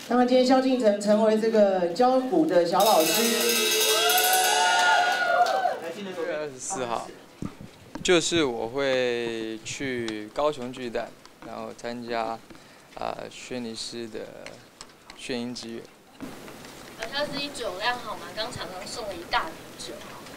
那么今天萧敬腾成为这个教鼓的小老师。 6月24号，就是我会去高雄巨蛋，然后参加轩尼诗的炫音之月。 好像自己酒量好吗？刚常常送了一大瓶酒。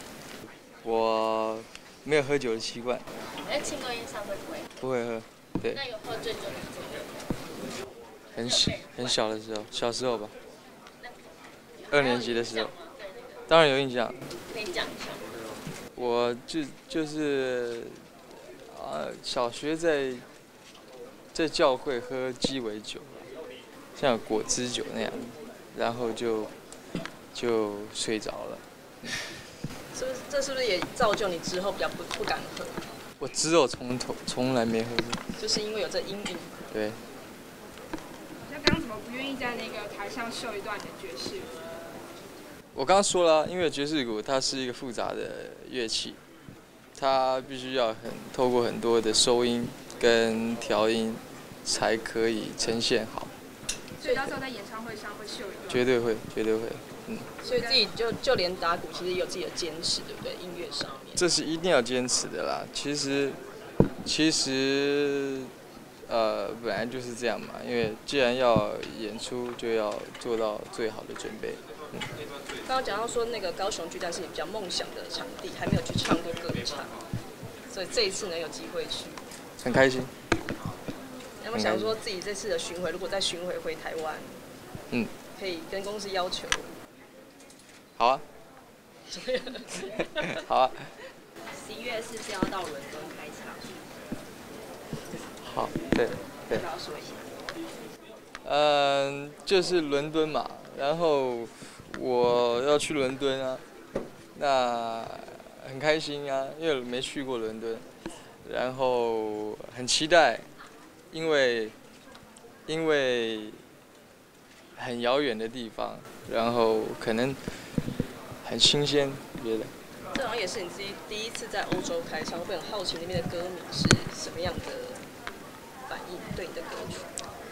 我没有喝酒的习惯。 在庆功宴上会不会？ 不会喝，对。 那有喝醉酒的经验吗？ 很小的时候，小时候吧，2年级的时候，当然有印象。 可以讲一下。 我就是小学在教会喝鸡尾酒，像果汁酒那样，然后就睡着了。 这是不是也造就你之后比较不敢喝？ 我之后从来没喝过， 就是因为有这阴影。 对。 那刚刚怎么不愿意在那个台上秀一段你的爵士鼓？ 我刚刚说了，因为爵士鼓它是一个复杂的乐器，它必须要透过很多的收音跟调音，才可以呈现好。 所以到时候在演唱会上会秀一段？ 绝对会，绝对会。 所以自己就连打鼓，其实也有自己的坚持，对不对？音乐上面。 这是一定要坚持的啦。其实，本来就是这样嘛。因为既然要演出，就要做到最好的准备。 刚刚讲到说那个高雄巨蛋是你比较梦想的场地，还没有去唱过歌唱，所以这一次呢有机会去， 很开心。 有没有想说自己这次的巡回，如果再巡回回台湾，可以跟公司要求？ 好啊。好啊。 11月是不是要到伦敦开场？ 好，对。 要不要说一下？ 就是伦敦嘛，然后我要去伦敦啊，那很开心啊，因为没去过伦敦，然后很期待，因为很遥远的地方，然后可能很新鲜，觉得。 这好像也是你自己第一次在欧洲开唱，会很好奇那边的歌迷是什么样的反应对你的歌曲？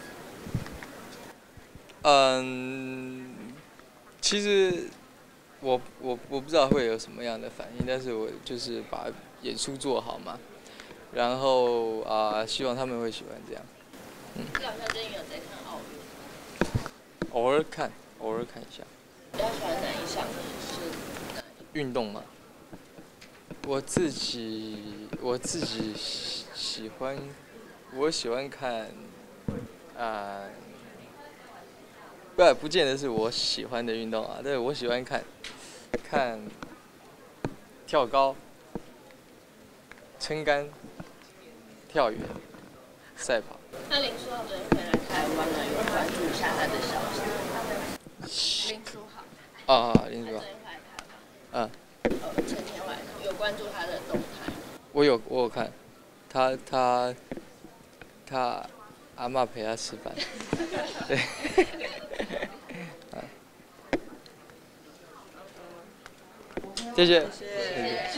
其实我不知道会有什么样的反应，但是我就是把演出做好嘛，然后希望他们会喜欢这样。 好像最近有在看奥运。 偶尔看一下。 比较喜欢哪一项呢？是运动嘛。我自己喜欢看不见得是我喜欢的运动啊，但是我喜欢看跳高、撑杆、跳远、赛跑。 那林书豪昨天回来台湾了，有关注一下他的消息。林书豪。 林书豪。 他昨天回来台湾。前天晚上有关注他的动态。我有看，他阿嬷陪他吃饭。对。谢谢。